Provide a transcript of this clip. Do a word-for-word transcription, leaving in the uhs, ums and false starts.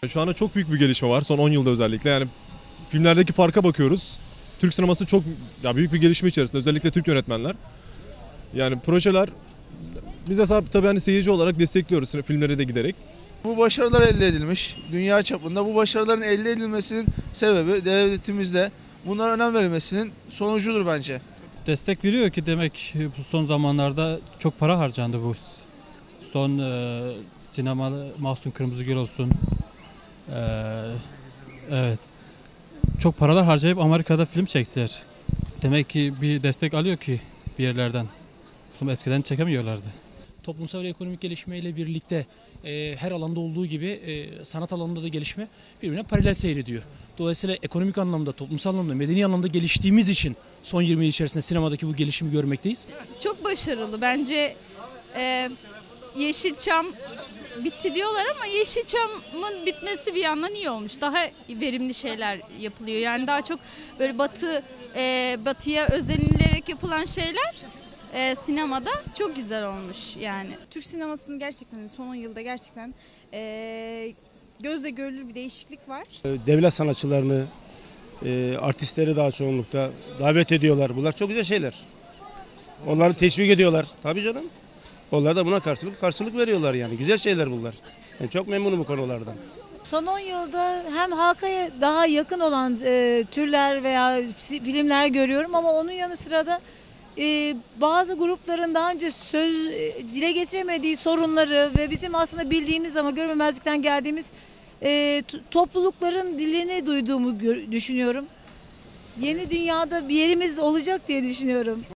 Şu anda çok büyük bir gelişme var son on yılda özellikle. Yani filmlerdeki farka bakıyoruz. Türk sineması çok ya büyük bir gelişme içerisinde, özellikle Türk yönetmenler. Yani projeler biz de tabii hani seyirci olarak destekliyoruz filmlere de giderek. Bu başarılar elde edilmiş. Dünya çapında bu başarıların elde edilmesinin sebebi devletimizde bunlara önem verilmesinin sonucudur bence. Destek veriyor ki demek bu son zamanlarda çok para harcandı bu. Son e, sinema Mahsun Kırmızıgül olsun. E, evet. Çok paralar harcayıp Amerika'da film çektiler. Demek ki bir destek alıyor ki bir yerlerden. Eskiden çekemiyorlardı. Toplumsal ve ekonomik gelişmeyle birlikte e, her alanda olduğu gibi e, sanat alanında da gelişme birbirine paralel seyrediyor. Dolayısıyla ekonomik anlamda, toplumsal anlamda, medeni anlamda geliştiğimiz için son yirmi yıl içerisinde sinemadaki bu gelişimi görmekteyiz. Çok başarılı. Bence e, Yeşilçam bitti diyorlar ama Yeşilçam'ın bitmesi bir yandan iyi olmuş. Daha verimli şeyler yapılıyor. Yani daha çok böyle batı e, batıya özenilerek yapılan şeyler e, sinemada çok güzel olmuş yani. Türk sinemasının gerçekten son on yılda gerçekten e, gözle görülür bir değişiklik var. Devlet sanatçılarını, e, artistleri daha çoğunlukta davet ediyorlar. Bunlar çok güzel şeyler. Onları teşvik ediyorlar. Tabii canım. Onlar da buna karşılık karşılık veriyorlar yani. Güzel şeyler bunlar. Yani çok memnunum bu konulardan. Son on yılda hem halka daha yakın olan e, türler veya filmler görüyorum ama onun yanı sıra da e, bazı grupların daha önce söz e, dile getiremediği sorunları ve bizim aslında bildiğimiz ama görmemezlikten geldiğimiz e, toplulukların dilini duyduğumu düşünüyorum. Yeni dünyada bir yerimiz olacak diye düşünüyorum.